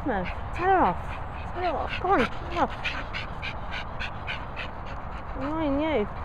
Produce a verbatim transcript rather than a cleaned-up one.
Murph. Tell her off. Tell her off. Go on, tell her off. Annoying you.